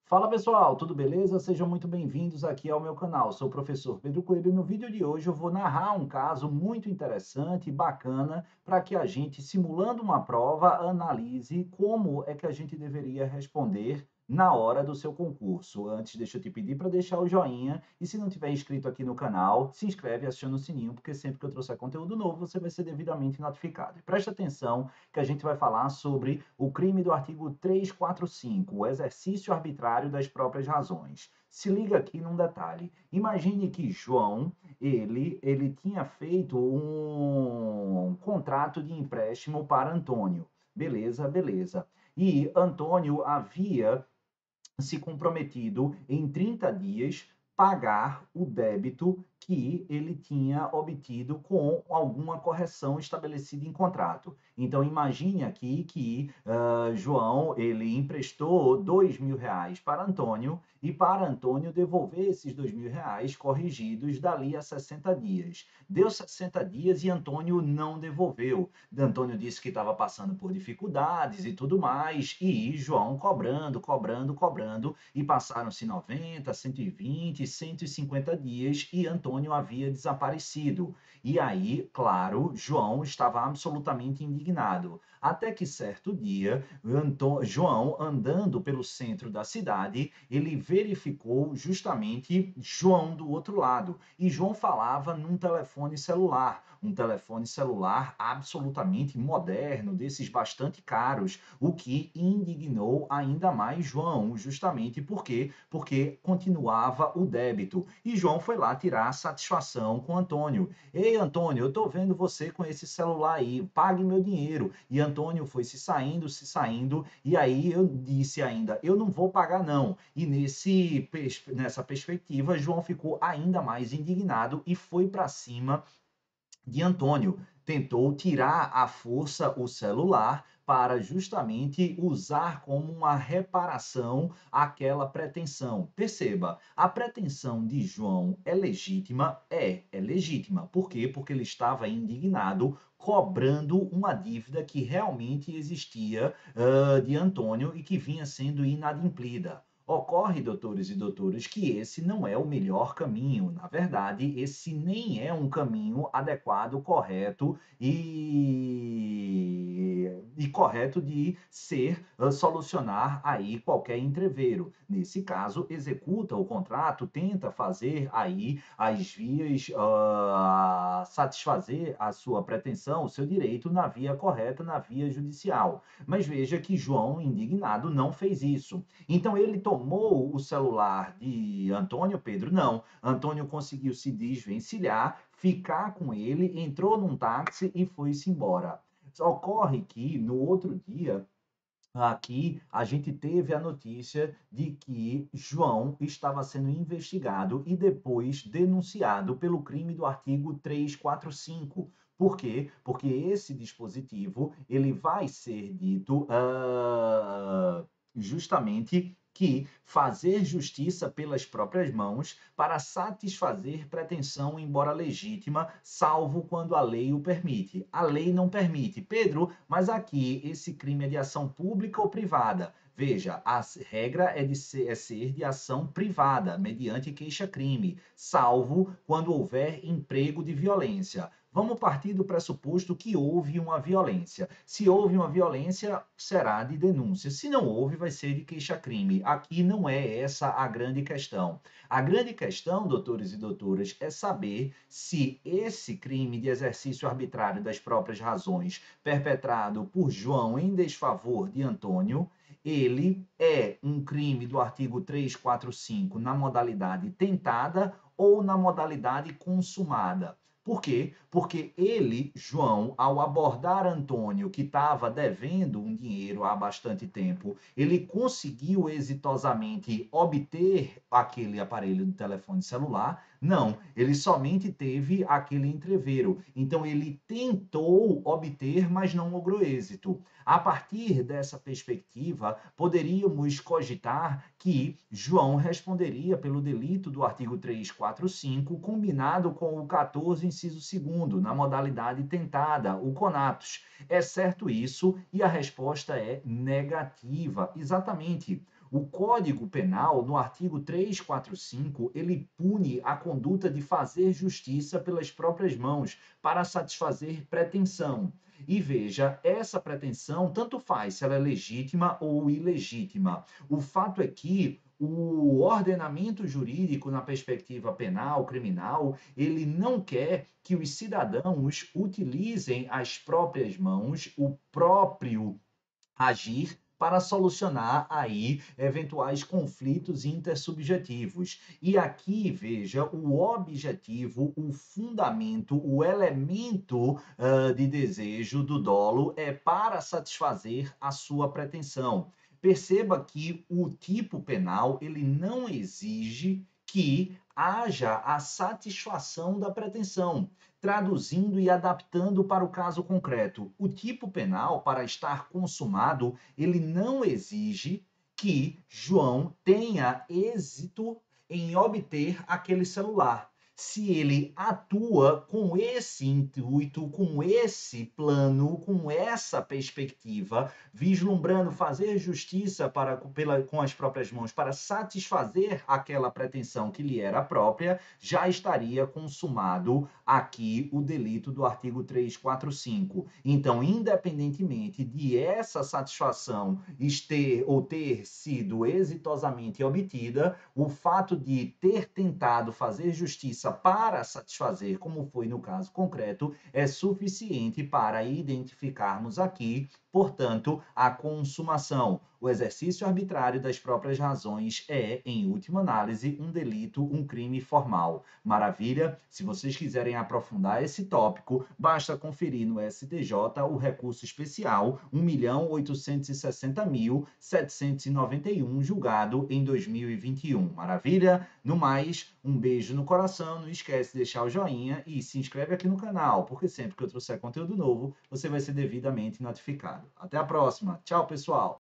Fala pessoal, tudo beleza? Sejam muito bem-vindos aqui ao meu canal. Sou o professor Pedro Coelho e no vídeo de hoje eu vou narrar um caso muito interessante e bacana para que a gente, simulando uma prova, analise como é que a gente deveria responder na hora do seu concurso. Antes, deixa eu te pedir para deixar o joinha e se não tiver inscrito aqui no canal, se inscreve e aciona o sininho, porque sempre que eu trouxer conteúdo novo, você vai ser devidamente notificado. E presta atenção que a gente vai falar sobre o crime do artigo 345, o exercício arbitrário das próprias razões. Se liga aqui num detalhe. Imagine que João, ele tinha feito um contrato de empréstimo para Antônio. Beleza, beleza. E Antônio havia se comprometido em 30 dias pagar o débito que ele tinha obtido com alguma correção estabelecida em contrato. Então imagine aqui que João ele emprestou R$ 2.000 para Antônio e para Antônio devolver esses R$ 2.000 corrigidos dali a 60 dias. Deu 60 dias e Antônio não devolveu. Antônio disse que estava passando por dificuldades e tudo mais, e João cobrando, cobrando, cobrando, e passaram-se 90, 120, 150 dias e Antônio havia desaparecido. E aí, claro, João estava absolutamente indignado. Até que certo dia, João, andando pelo centro da cidade, ele verificou justamente João do outro lado. E João falava num telefone celular absolutamente moderno, desses bastante caros, o que indignou ainda mais João, justamente porque continuava o débito. E João foi lá tirar satisfação com Antônio. Ei, Antônio, eu estou vendo você com esse celular aí, pague meu dinheiro. E Antônio foi se saindo, e aí eu disse ainda, eu não vou pagar não. E nessa perspectiva, João ficou ainda mais indignado e foi para cima de Antônio. Tentou tirar à força o celular para justamente usar como uma reparação aquela pretensão. Perceba, a pretensão de João é legítima? É legítima. Por quê? Porque ele estava indignado cobrando uma dívida que realmente existia de Antônio e que vinha sendo inadimplida. Ocorre, doutores e doutoras, que esse não é o melhor caminho. Na verdade, esse nem é um caminho adequado, correto e correto de ser solucionar aí qualquer entreveiro. Nesse caso, executa o contrato, tenta fazer aí as vias, satisfazer a sua pretensão, o seu direito na via correta, na via judicial. Mas veja que João, indignado, não fez isso. Então ele tomou o celular de Antônio, Pedro não. Antônio conseguiu se desvencilhar, ficar com ele, entrou num táxi e foi-se embora. Ocorre que no outro dia, aqui, a gente teve a notícia de que João estava sendo investigado e depois denunciado pelo crime do artigo 345. Por quê? Porque esse dispositivo ele vai ser dito justamente que fazer justiça pelas próprias mãos para satisfazer pretensão, embora legítima, salvo quando a lei o permite. A lei não permite. Pedro, mas aqui esse crime é de ação pública ou privada? Veja, a regra é ser de ação privada, mediante queixa-crime, salvo quando houver emprego de violência. Vamos partir do pressuposto que houve uma violência. Se houve uma violência, será de denúncia. Se não houve, vai ser de queixa-crime. Aqui não é essa a grande questão. A grande questão, doutores e doutoras, é saber se esse crime de exercício arbitrário das próprias razões, perpetrado por João em desfavor de Antônio, ele é um crime do artigo 345 na modalidade tentada ou na modalidade consumada. Por quê? Porque ele, João, ao abordar Antônio, que estava devendo um dinheiro há bastante tempo, ele conseguiu exitosamente obter aquele aparelho de telefone celular? Não, ele somente teve aquele entreveiro. Então, ele tentou obter, mas não logrou êxito. A partir dessa perspectiva, poderíamos cogitar que João responderia pelo delito do artigo 345, combinado com o 14, inciso 2º, na modalidade tentada, o conatus. É certo isso? E a resposta é negativa. Exatamente. O Código Penal, no artigo 345, ele pune a conduta de fazer justiça pelas próprias mãos para satisfazer pretensão. E veja, essa pretensão tanto faz se ela é legítima ou ilegítima. O fato é que o ordenamento jurídico na perspectiva penal, criminal, ele não quer que os cidadãos utilizem as próprias mãos, o próprio agir para solucionar aí eventuais conflitos intersubjetivos. E aqui, veja, o objetivo, o fundamento, o elemento de desejo do dolo é para satisfazer a sua pretensão. Perceba que o tipo penal, ele não exige que haja a satisfação da pretensão, traduzindo e adaptando para o caso concreto. O tipo penal, para estar consumado, ele não exige que João tenha êxito em obter aquele celular. Se ele atua com esse intuito, com esse plano, com essa perspectiva, vislumbrando fazer justiça com as próprias mãos para satisfazer aquela pretensão que lhe era própria, já estaria consumado aqui o delito do artigo 345. Então, independentemente de essa satisfação ter sido exitosamente obtida, o fato de ter tentado fazer justiça para satisfazer, como foi no caso concreto, é suficiente para identificarmos aqui, portanto, a consumação. O exercício arbitrário das próprias razões é, em última análise, um delito, um crime formal. Maravilha? Se vocês quiserem aprofundar esse tópico, basta conferir no STJ o recurso especial 1.860.791, julgado em 2021. Maravilha? No mais, um beijo no coração, não esquece de deixar o joinha e se inscreve aqui no canal, porque sempre que eu trouxer conteúdo novo, você vai ser devidamente notificado. Até a próxima. Tchau, pessoal!